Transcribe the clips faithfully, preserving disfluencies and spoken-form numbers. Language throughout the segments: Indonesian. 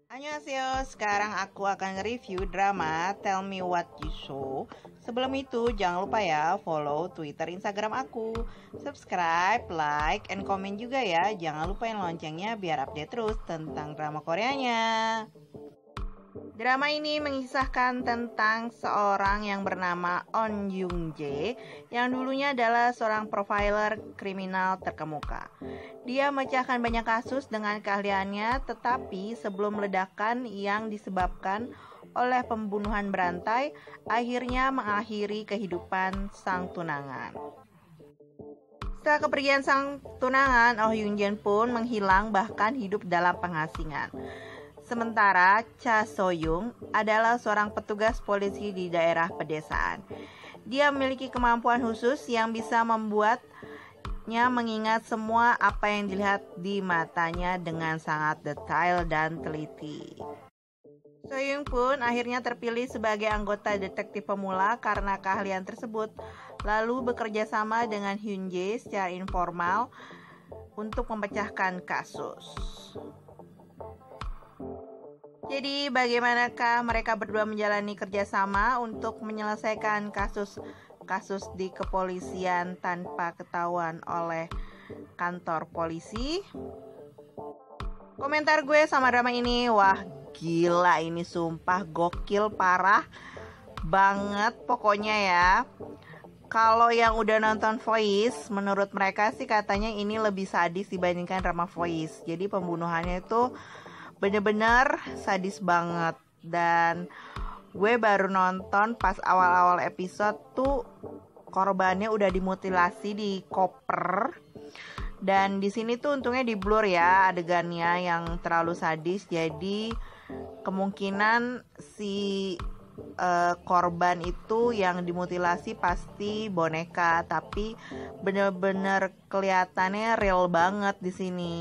Annyeonghaseyo, sekarang aku akan nge-review drama Tell Me What You Saw. Sebelum itu, jangan lupa ya follow Twitter, Instagram aku, subscribe, like, and comment juga ya. Jangan lupa yang loncengnya biar update terus tentang drama Koreanya. Drama ini mengisahkan tentang seorang yang bernama On Young Jae yang dulunya adalah seorang profiler kriminal terkemuka. Dia memecahkan banyak kasus dengan keahliannya, tetapi sebelum ledakan yang disebabkan oleh pembunuhan berantai akhirnya mengakhiri kehidupan sang tunangan. Setelah kepergian sang tunangan, Oh Young Jae pun menghilang bahkan hidup dalam pengasingan. Sementara Cha Soyoung adalah seorang petugas polisi di daerah pedesaan. Dia memiliki kemampuan khusus yang bisa membuatnya mengingat semua apa yang dilihat di matanya dengan sangat detail dan teliti. Soyoung pun akhirnya terpilih sebagai anggota detektif pemula karena keahlian tersebut, lalu bekerja sama dengan Hyun Jae secara informal untuk memecahkan kasus. Jadi bagaimanakah mereka berdua menjalani kerjasama untuk menyelesaikan kasus-kasus di kepolisian tanpa ketahuan oleh kantor polisi? Komentar gue sama drama ini, wah gila ini sumpah gokil parah banget pokoknya ya. Kalau yang udah nonton Voice, menurut mereka sih katanya ini lebih sadis dibandingkan drama Voice. Jadi pembunuhannya itu bener-bener sadis banget. Dan gue baru nonton pas awal-awal episode tuh korbannya udah dimutilasi di koper. Dan di sini tuh untungnya di blur ya adegannya yang terlalu sadis. Jadi kemungkinan si uh, korban itu yang dimutilasi pasti boneka, tapi bener-bener kelihatannya real banget di sini.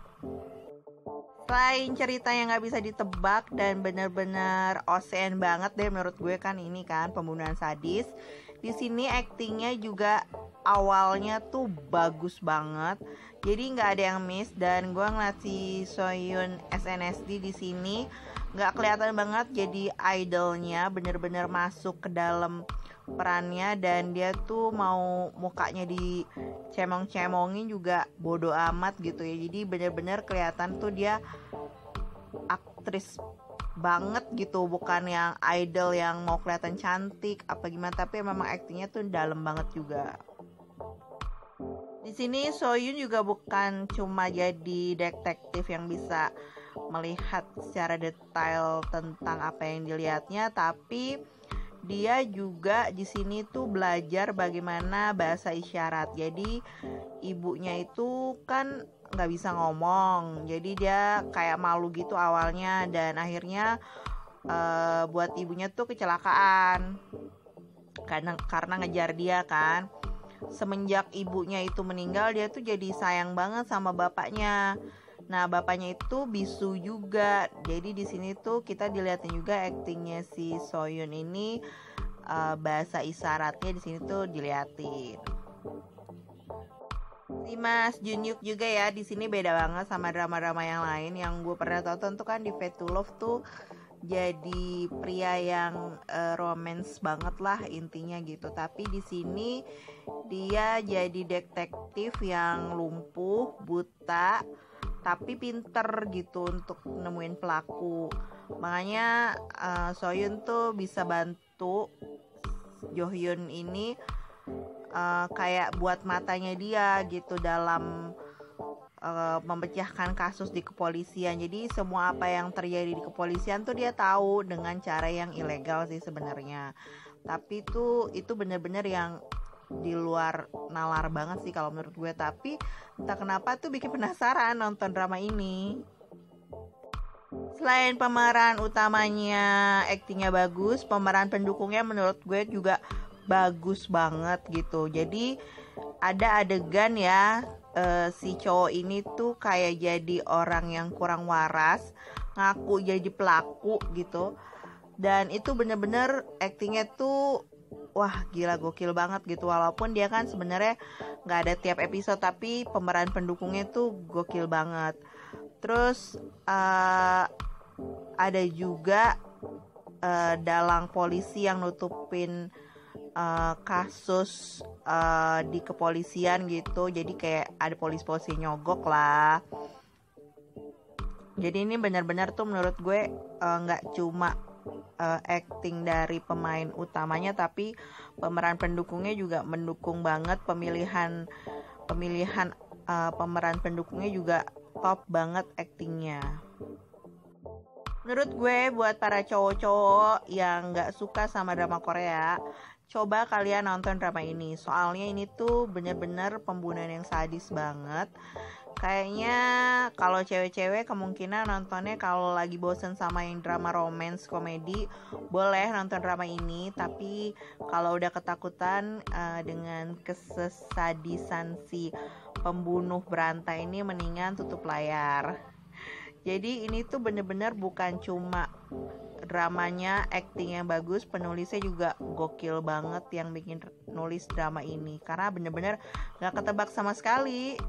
Selain cerita yang gak bisa ditebak dan bener-bener osen banget deh menurut gue kan ini kan pembunuhan sadis. Di sini aktingnya juga awalnya tuh bagus banget. Jadi nggak ada yang miss dan gue ngeliat si Soyoung S N S D di sini nggak kelihatan banget jadi idolnya, bener-bener masuk ke dalam perannya dan dia tuh mau mukanya dicemong-cemongin juga bodo amat gitu ya. Jadi bener-bener kelihatan tuh dia aktris banget gitu, bukan yang idol yang mau kelihatan cantik apa gimana, tapi memang aktingnya tuh dalam banget juga. Di sini Soyoung juga bukan cuma jadi detektif yang bisa melihat secara detail tentang apa yang dilihatnya, tapi dia juga di sini tuh belajar bagaimana bahasa isyarat. Jadi ibunya itu kan nggak bisa ngomong, jadi dia kayak malu gitu awalnya dan akhirnya uh, buat ibunya tuh kecelakaan karena karena ngejar dia kan. Semenjak ibunya itu meninggal, dia tuh jadi sayang banget sama bapaknya. Nah, bapaknya itu bisu juga. Jadi di sini tuh kita dilihatin juga aktingnya si Soyoung ini, uh, bahasa isyaratnya di sini tuh diliatin. Si Mas Junhyuk juga ya, di sini beda banget sama drama-drama yang lain yang gue pernah tonton tuh kan di Fate to Love tuh jadi pria yang uh, romance banget lah intinya gitu. Tapi di sini dia jadi detektif yang lumpuh, buta, tapi pinter gitu untuk nemuin pelaku. Makanya uh, Soyoung tuh bisa bantu Jo Hyun ini uh, kayak buat matanya dia gitu dalam uh, memecahkan kasus di kepolisian. Jadi semua apa yang terjadi di kepolisian tuh dia tahu dengan cara yang ilegal sih sebenarnya. Tapi tuh itu bener-bener yang di luar nalar banget sih kalau menurut gue. Tapi entah kenapa tuh bikin penasaran nonton drama ini. Selain pemeran utamanya aktingnya bagus, pemeran pendukungnya menurut gue juga bagus banget gitu. Jadi ada adegan ya, uh, si cowok ini tuh kayak jadi orang yang kurang waras, ngaku jadi pelaku gitu. Dan itu bener-bener aktingnya tuh wah gila gokil banget gitu. Walaupun dia kan sebenarnya nggak ada tiap episode, tapi pemeran pendukungnya tuh gokil banget. Terus uh, ada juga uh, dalang polisi yang nutupin uh, kasus uh, di kepolisian gitu. Jadi kayak ada polisi-polisi nyogok lah. Jadi ini benar-benar tuh menurut gue nggak uh, cuma uh, acting dari pemain utamanya, tapi pemeran pendukungnya juga mendukung banget. Pemilihan pemilihan uh, pemeran pendukungnya juga top banget actingnya. Menurut gue buat para cowok-cowok yang nggak suka sama drama Korea, coba kalian nonton drama ini. Soalnya ini tuh bener-bener pembunuhan yang sadis banget. Kayaknya kalau cewek-cewek kemungkinan nontonnya kalau lagi bosen sama yang drama romance komedi, boleh nonton drama ini. Tapi kalau udah ketakutan uh, dengan kesesadisan si pembunuh berantai ini, mendingan tutup layar. Jadi ini tuh bener-bener bukan cuma dramanya, acting yang bagus, penulisnya juga gokil banget yang bikin nulis drama ini. Karena bener-bener gak ketebak sama sekali.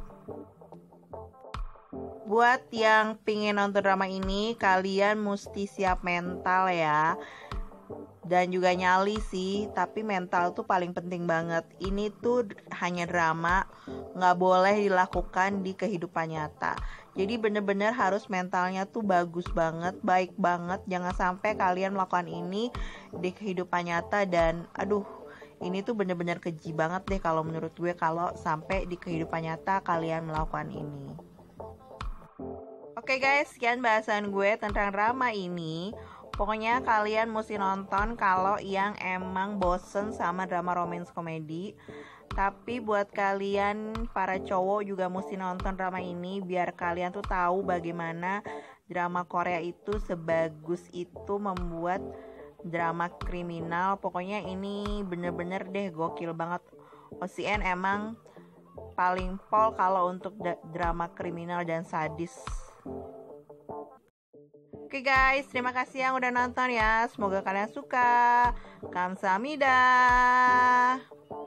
Buat yang pingin nonton drama ini, kalian mesti siap mental ya. Dan juga nyali sih, tapi mental tuh paling penting banget. Ini tuh hanya drama, gak boleh dilakukan di kehidupan nyata. Jadi bener-bener harus mentalnya tuh bagus banget, baik banget. Jangan sampai kalian melakukan ini di kehidupan nyata. Dan aduh, ini tuh bener-bener keji banget deh kalau menurut gue, kalau sampai di kehidupan nyata kalian melakukan ini. Oke guys, sekian bahasan gue tentang drama ini. Pokoknya kalian mesti nonton kalau yang emang bosen sama drama romance komedi. Tapi buat kalian para cowok juga mesti nonton drama ini, biar kalian tuh tahu bagaimana drama Korea itu sebagus itu membuat drama kriminal. Pokoknya ini bener-bener deh gokil banget. O C N emang paling pol kalau untuk drama kriminal dan sadis. Oke guys, terima kasih yang udah nonton ya. Semoga kalian suka. Kamsahamnida.